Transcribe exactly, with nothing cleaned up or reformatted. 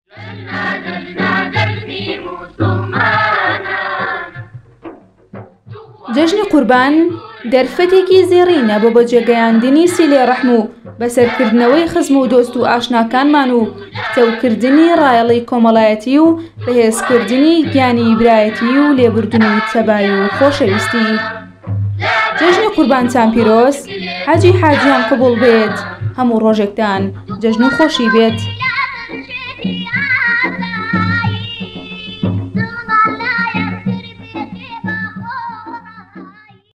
جەژنی قوربان دەرفەتێکی زێڕینە بۆ بۆ جێگەیاندنی سیلێ ڕەحم و بەسەرکردنەوەی خزم و دۆست و ئاشناکانمان و تەوکردنی ڕایەڵی کۆمەڵایەتی و بەهێزکردنی گیانی برایەتی و لێبوردنی تەبای و خۆشەویستی. جەژنی قوربانتان پیرۆز، حاجی حاجیان قبوڵ بێت، هەموو ڕۆژێکتان جەژن و خۆشی بێت.